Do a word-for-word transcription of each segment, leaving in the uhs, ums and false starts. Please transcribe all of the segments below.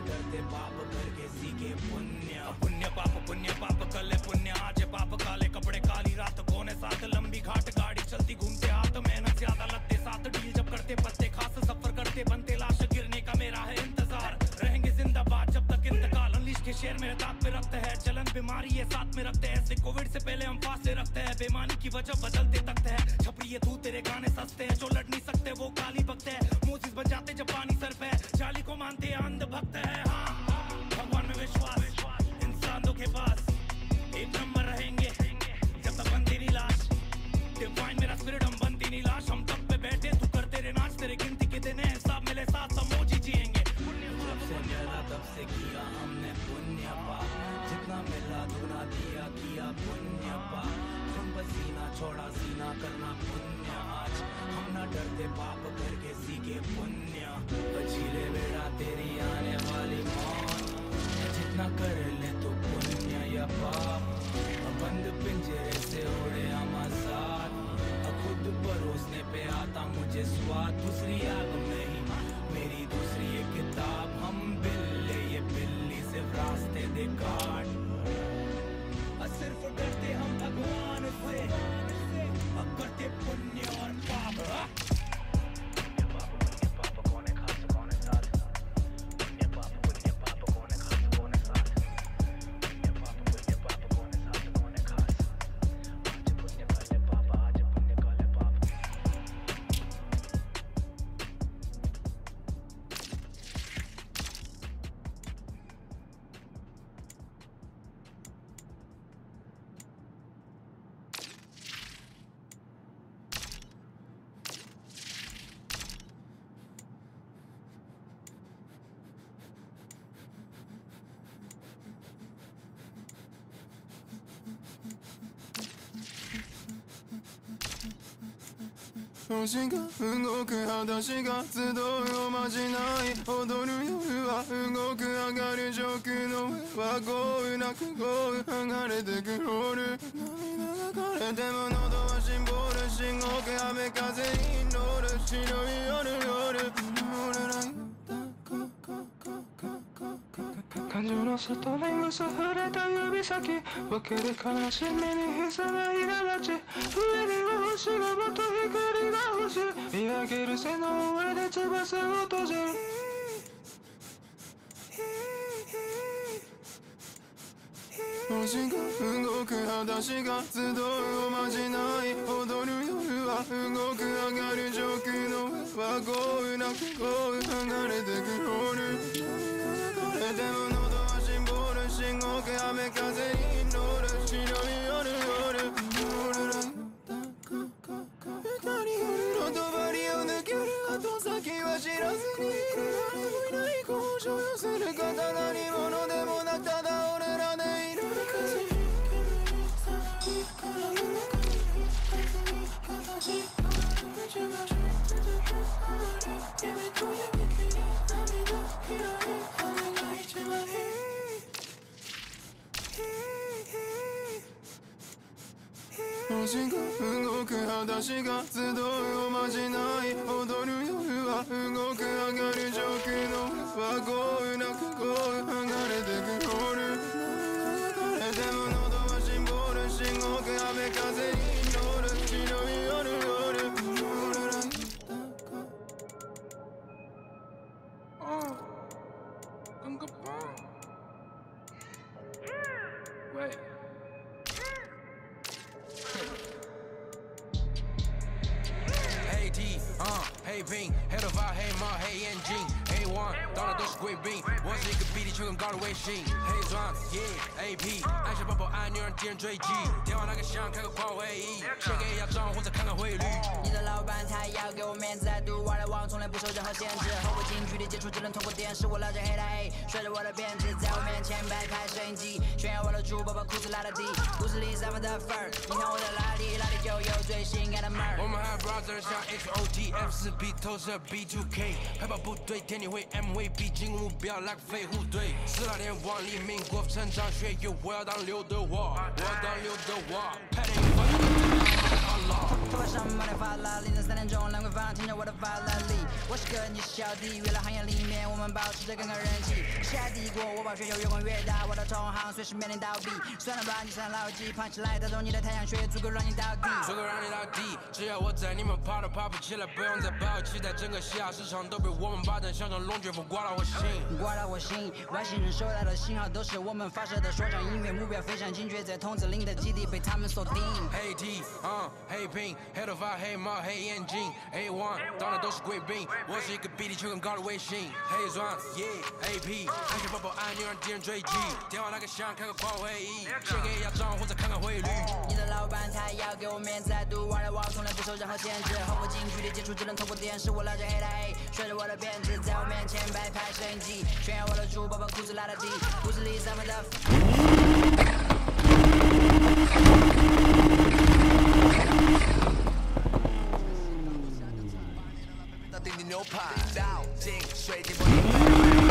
डरते पाप करके सीखे पुण्य पुण्य पाप पुण्य पाप कले पुण्य आज पाप काले कपड़े काली रात कोने साथ लंबी घाट गाड़ी चलती घूमते हाथ मेहनत ज्यादा लगते साथ डील जब करते पत्ते खास सफर करते बनते लाश गिरने का मेरा है इंतजार रहेंगे जिंदाबाद जब तक इंतकाल अनलीश के शेर मेरे दांत में रखते हैं जलन बीमारी है साथ में रखते हैं ऐसे कोविड से पहले हम फासले रखते हैं बेमानी की वजह बदलते तकते हैं छपरी ये तू तेरे गाने सस्ते हैं जो लड़ नहीं सकते वो काली भक्त है मोजिस बन जाते जब पानी सर पे जाली को मानते हैं अंध भक्त है हाँ भगवान में विश्वास इंसानों के पास एक नंबर रहेंगे जब तक बनती नहीं लाश डिवाइन मेरा स्पिरिट हम बनती नहीं लाश हम तब पे बैठे तू करते रे नाच तेरे गिनती के दिन है सब मिले साथ समोजी जिएंगे जब से मिला तब से किया हमने पुण्य पाप जितना मिला दुना दिया किया पुण्य पाप हम पसीना छोड़ा सीना करना पुण्य आज हम न डरते पाप करके सीखे पुण्य बचीले बेड़ा तेरी आने वाली मौत जितना कर ले तो पुण्य या पाप बंद पिंजरे से उड़े हम आजाद खुद परोसने पे आता मुझे स्वाद दूसरी आग में ही मेरी दूसरी एक किताब हम बिल्ले ये बिल्ली सिर्फ रास्ते दे काट सिर्फ डरते हम भगवान से करते पुण्य और पाप 星が動く裸足が集うおまじない踊る夜は動く上がる上空の上は豪雨なく豪雨剥がれてくロール涙が枯れても喉はシンボール信号機雨風に乗る白い夜夜俺ら感情のストリングス触れた指先分ける悲しみに膝がいら立ち上には星がまた光が欲しい見上げる背の上で翼を閉じる星が動く裸足が集うおまじない踊る夜は動く上がる上空の上は豪雨なく豪雨剥がれてくロールでも喉はシンボール信号機雨風に乗る白い夜夜俺ら二人夜の帳を抜ける後先は知らずにいる誰もいない交渉寄せる方何者でもなくただ俺らでいる風に煙さらにからの中に風に形夢中が出てくるあまり夢と闇切り涙嫌い雨が一番いい星が動く裸足が集うおまじない踊る夜は動く上がる上空の上は豪雨なく豪雨剥がれてくロールでも喉はシンボール信号機雨風に乗る白い夜夜俺ら Oh, Gunga Bong. Wait. Hey D, uh, hey Bing, head of our, hey Ma, hey N G, hey One, 到了都是贵宾，我是一个比你却更高的微信。Hey Zwan, yeah, A P， 按下抱抱按钮让敌人追击，电话那个响，开个跑会议，先给一下账户再看看汇率。 你的老板他要给我面子，在对外来往从来不受任何限制，和我近距离接触只能通过电视，我拉着黑的 A， 甩着我的辫子，在我面前摆开摄影机，炫耀我的珠宝，把裤子拉到底，故事里散发的粉儿，你看我的拉力，拉力就有最性感的门儿。 我们还有 brother 像 H O T F 四 B 投射 B 二 K， 海豹部队天地会 M V P 进攻目标 like 飞虎队，四大天王黎民国成长学友，我要当刘德华，我要当刘德华，拍电影。 头发上满脸发蜡，凌晨三点钟，兰桂坊听着我的法拉利。我是个你是小弟，娱乐行业里面我们保持着杠杠人气。下帝国，我把雪球越滚越大，我的同行随时面临倒闭。算了吧，你算老几，胖起来带走你的太阳穴，足够让你倒地。 足够让你倒地，只要我在，你们跑都跑不起来，不用再抱期待，整个西亚市场都被我们霸占，像场龙卷风刮到我心， 刮到我心。外星人收到的信号都是我们发射的说唱音乐，目标非常精确，在筒子林的基地被他们锁定。 黑 T， 嗯，黑 Pink， 黑头发，黑帽，黑眼镜 ，A one， 当然都是贵宾，我是一个比地球更高的卫星，黑钻，Yeah，A P， 安全宝宝按钮让敌人追击，电话那个响，开个跨会议，先给压账或者看看汇率。 你的老板他要给我面子，读玩的网从来不受任何限制，和我近距离接触只能透过电视，我拉着黑的 A， 甩着我的辫子，在我面前摆拍摄影机，炫耀我的猪宝宝裤子拉的低，裤子里散发的。 顶顶牛排，倒进水晶玻璃杯。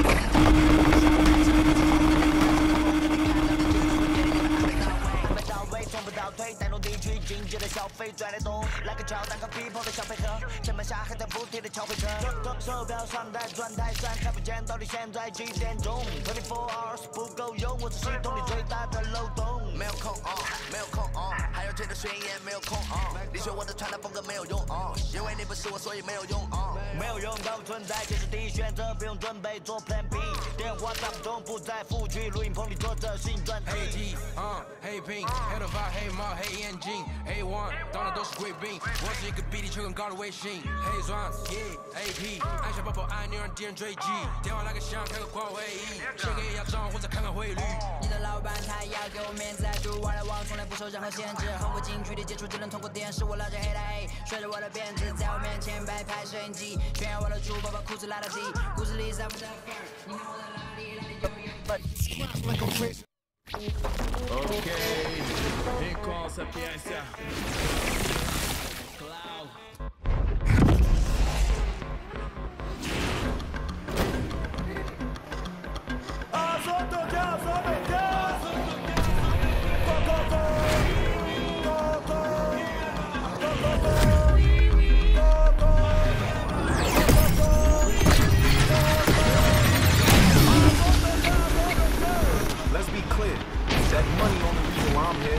到位，从不倒退，带动地区经济的消费，拽得动，来个桥，当个 people 的小配合，前面下还在补贴的消费者。手表上带转台算，看不见到底现在几点钟 ？twenty four hours 不够用，我是系统里最大的漏洞。没有空哦，没有空哦，还有这的宣言没有空哦。你说我的传达风格没有用哦，因为你不是我，所以没有用哦。没有用到存在就是第一选择，不用准备做 Plan B。电话打不通，不在副局，录音棚里做着新专辑。 黑 T， 嗯，黑 Pink， 黑头发，黑帽，黑眼镜 ，A one， 当然都是贵宾，我是一个比地球更高的卫星，黑钻 ，Yeah，A P， 按下宝宝按钮让敌人追击，电话那个响，开个跨会议，先给压账或者看看汇率。 你的老板他要给我面子，读玩的网从来不受任何限制，和我近距离接触只能通过电视，我拉着黑的 A， 甩着我的辫子，在我面前摆拍摄影机，炫耀我的猪宝宝裤子拉的低，裤子里散发的粉，你看我的拉力拉力就有。 Ok, in con sapienza. Cloud. Let's be clear. That money on the reason why I'm here.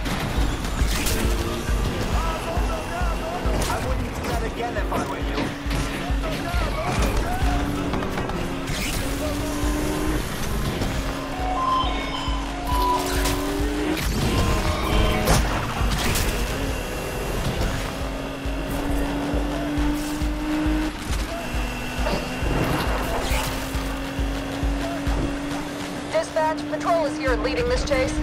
I wouldn't do that again if I were you. Dispatch, patrol is here leading this chase.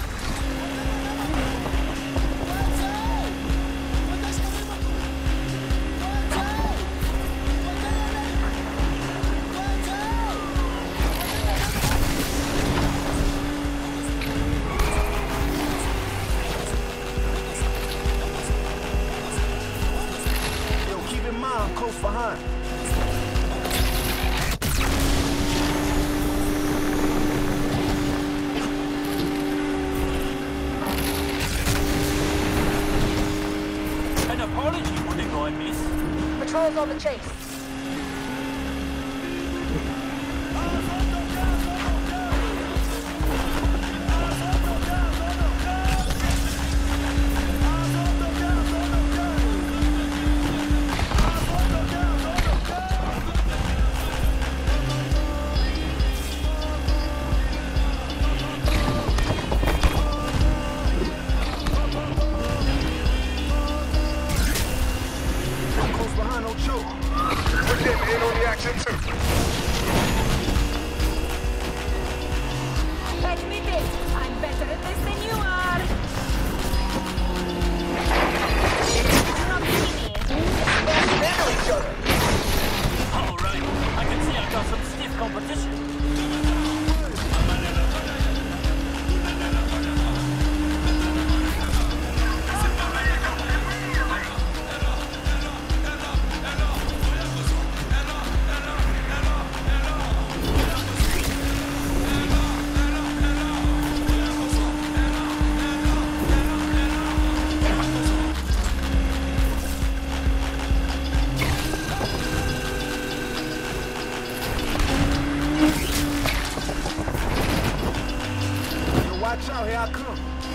Yo, keep in mind, I'm close behind. An apology for the going miss. Patrol's on the chase. Close behind, don't choke. I come.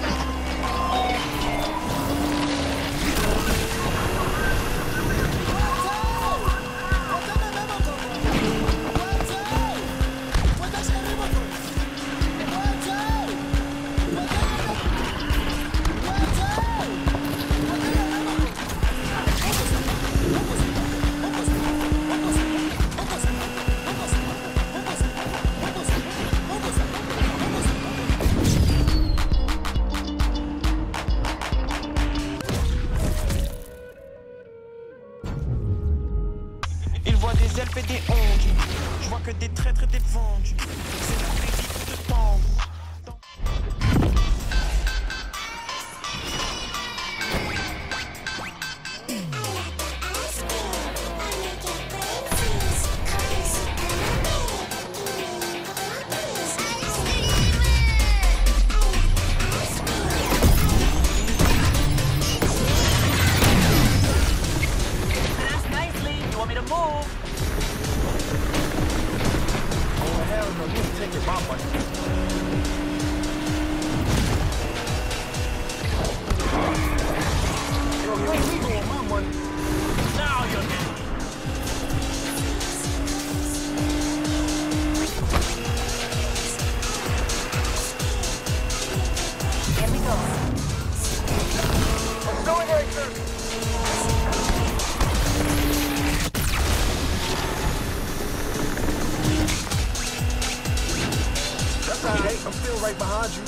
Il voit des elfes et des ongles. Je vois que des traîtres et des vendus. C'est la vraie vie de temps. I'm still right behind you.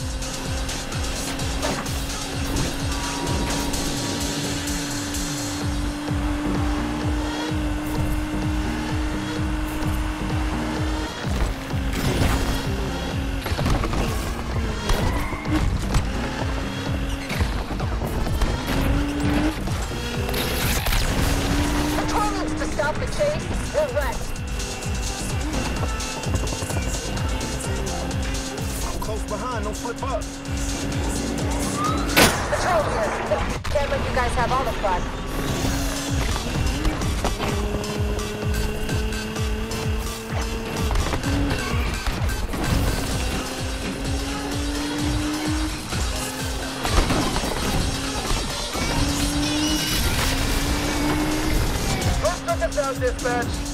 Patrol needs to stop the chase. We're wrecked. Close behind, don't slip up. Patrol here. Can't let you guys have all the fun. First look at those dispatch.